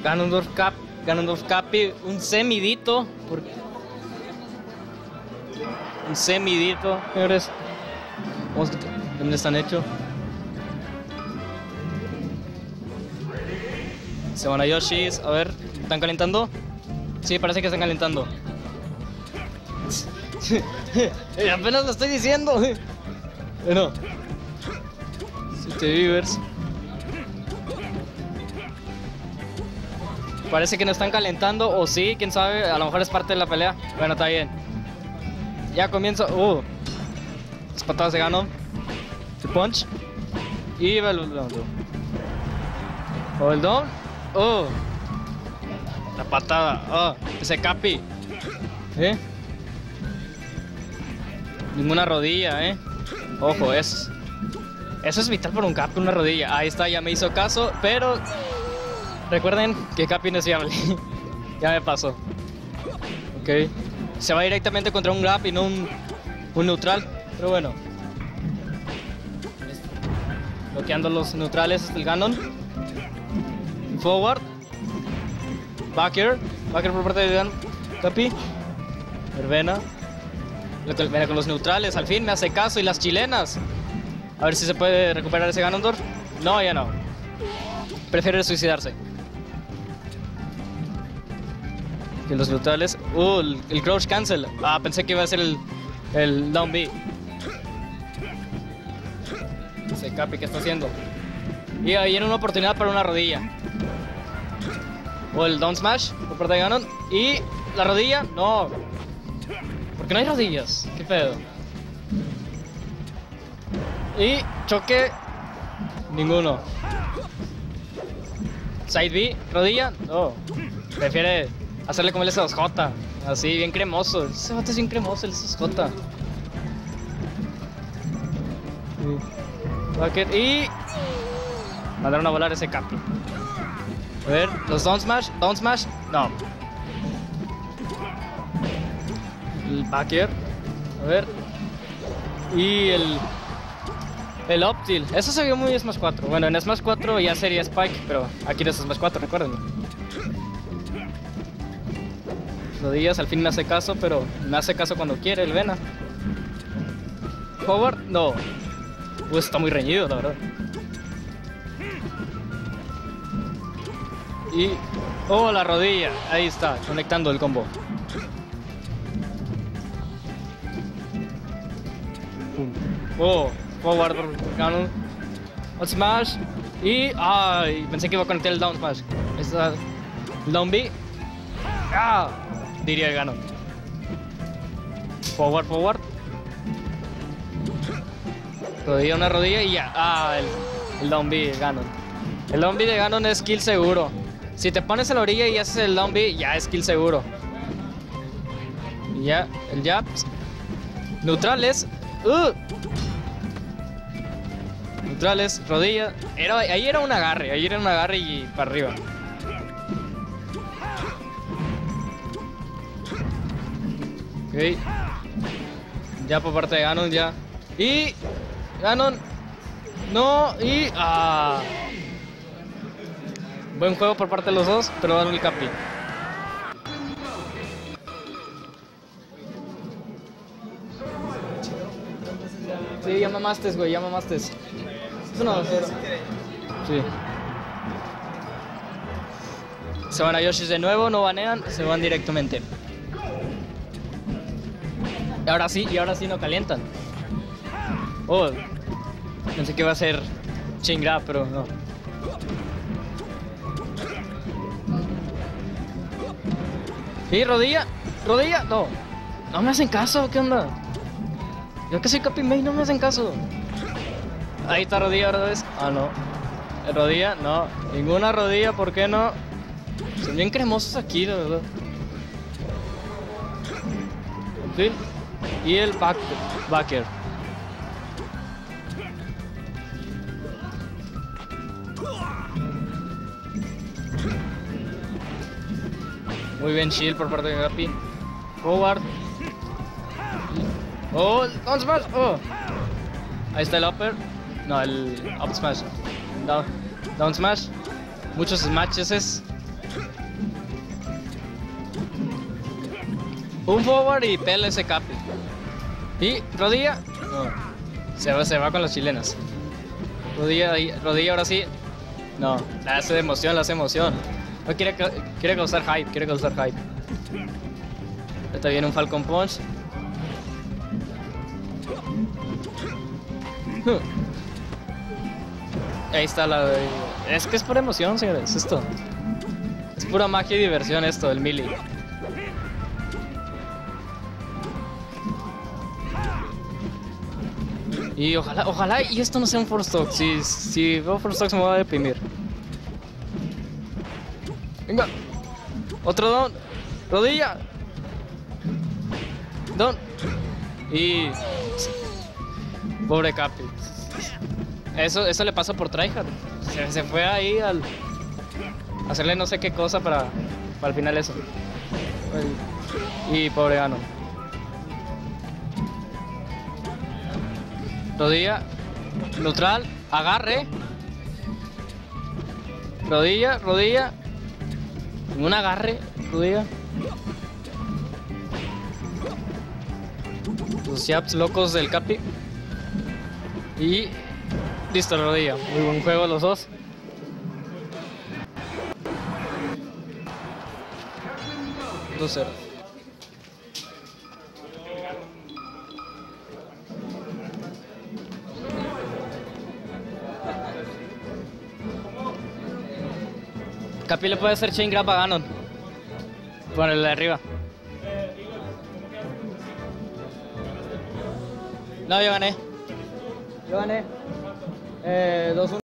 Ganondorf Cappy, un semidito. Un semidito, señores. ¿Dónde están hechos? Se van a Yoshis, a ver, ¿están calentando? Sí, parece que están calentando. Apenas lo estoy diciendo. Bueno, Beavers. Parece que no están calentando, o sí, quién sabe, a lo mejor es parte de la pelea. Bueno, está bien. Ya comienza. Las patadas de Ganon. El punch. Y el down. La patada. Ese Cappy. Ninguna rodilla, Ojo, eso es vital para un Cappy, una rodilla. Ahí está, ya me hizo caso, pero recuerden que Cappy no es fiable. Ya me pasó. Ok. Se va directamente contra un grab y no un neutral. Pero bueno. Bloqueando los neutrales el Ganon. Forward. Backer por parte de Cappy. Verbena. Verbena con los neutrales. Al fin me hace caso. Y las chilenas. A ver si se puede recuperar ese Ganondorf. No, ya no. Prefiere suicidarse. Que los neutrales. El crouch cancel. Pensé que iba a ser el down B. Ese Cappy, ¿qué está haciendo? Y ahí era una oportunidad para una rodilla. El down smash por parte de Ganon. Y la rodilla, no. Porque no hay rodillas. Qué pedo. Y choque. Ninguno. Side B, rodilla, no. Prefiere hacerle como el S2J. Así, bien cremoso. Ese vato es bien cremoso, el S2J. Bucket y mandaron a volar ese Cappy. A ver, los down smash, no. El backer, a ver. Y el up tilt, eso se vio muy Smash 4. Bueno, en Smash 4 ya sería Spike, pero aquí no es Smash 4, recuerden. Rodillas, al fin me hace caso, pero me hace caso cuando quiere el Vena. Forward, no. Está muy reñido, la verdad. Y... la rodilla. Ahí está, conectando el combo. Forward Ganon. Up smash. Y... pensé que iba a conectar el down smash. Está el down B. Diría el Ganon. Forward. Rodilla, una rodilla y ya. El down B de Ganon. El down B de Ganon es kill seguro. Si te pones en la orilla y haces el down B, ya es kill seguro. Y ya, el jab. Neutrales. Neutrales, rodilla. Ahí era un agarre y para arriba. Ok. Ya por parte de Ganon, ya. Y... Ganon. No, y... Buen juego por parte de los dos, pero dan el Cappy. Sí, ya mamaste, güey, ya mamaste. Es una 2-0. Sí. Se van a Yoshis de nuevo, no banean, se van directamente. Y ahora sí no calientan. Pensé que iba a ser Chingra, pero no. ¿Y rodilla? No me hacen caso, ¿qué onda? Yo que soy Cappy Main, no me hacen caso. Ahí está rodilla otra vez. No. Rodilla, no. Ninguna rodilla, ¿por qué no? Son bien cremosos aquí, la verdad. ¿Sí? Y el backer. Muy bien shield por parte de Cappy. Forward. Down smash. Ahí está el upper. No, el up smash. Down smash. Muchos smashes. Un forward y pela ese Capi. Y rodilla. No. Se va con las chilenas. Rodilla ahora sí. No, la hace emoción, la hace emoción. No quiere causar hype, quiere causar hype. Ahorita viene un Falcon Punch. Ahí está la... Es que es pura emoción, señores, esto. Es pura magia y diversión esto, el melee. Y ojalá y esto no sea un Force Talk. Si veo Force Talks me voy a deprimir. Venga. Otro down. Rodilla. Down. Y... Pobre Capi. Eso le pasa por tryhard. Se fue ahí al... hacerle no sé qué cosa para el final eso. Y pobre Ganon. Rodilla, neutral, agarre. Rodilla. Un agarre, rodilla. Los jabs locos del Capi. Y listo, rodilla. Muy buen juego los dos. Dos-0. Capi le puede hacer chain grab a Ganon. Por el de arriba. No, yo gané. 2-1.